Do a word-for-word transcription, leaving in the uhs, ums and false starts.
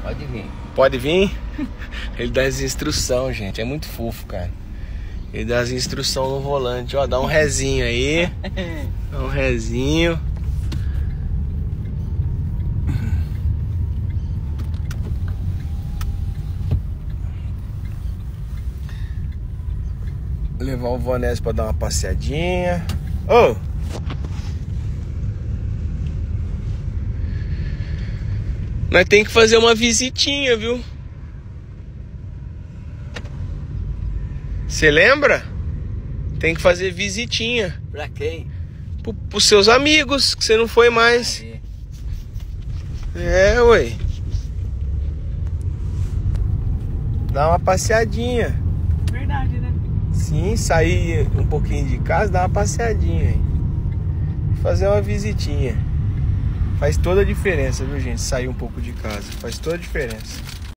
Pode vir. Pode vir? Ele dá as instruções, gente. É muito fofo, cara. Ele dá as instruções no volante. Ó, dá um rezinho aí. Dá um rezinho. Vou levar o Vanessa pra dar uma passeadinha. Ô! Oh! Nós tem que fazer uma visitinha, viu? Você lembra? Tem que fazer visitinha. Pra quem? Pro, pros seus amigos, que você não foi mais. Aí. É, ué. Dá uma passeadinha. Verdade, né? Sim, sair um pouquinho de casa, dar uma passeadinha aí. Fazer uma visitinha. Faz toda a diferença, viu, gente? Sair um pouco de casa. Faz toda a diferença.